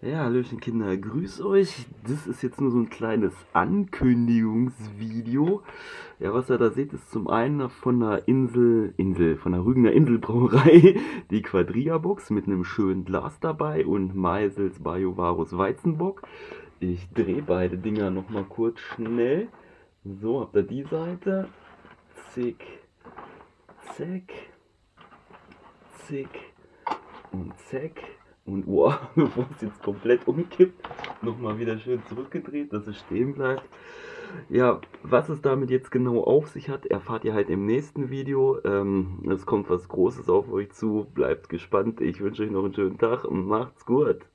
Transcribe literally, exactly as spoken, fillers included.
Ja, Hallöchen Kinder, grüß euch. Das ist jetzt nur so ein kleines Ankündigungsvideo. Ja, was ihr da seht, ist zum einen von der Insel, Insel, von der Rügener Inselbrauerei die Quadria-Box mit einem schönen Glas dabei und Meisels Bajovarus Weizenbock. Ich drehe beide Dinger nochmal kurz schnell. So, habt ihr die Seite. Zick, zack, zick und zack. Und wow, bevor es jetzt komplett umkippt, nochmal wieder schön zurückgedreht, dass es stehen bleibt. Ja, was es damit jetzt genau auf sich hat, erfahrt ihr halt im nächsten Video. Ähm, es kommt was Großes auf euch zu. Bleibt gespannt. Ich wünsche euch noch einen schönen Tag und macht's gut.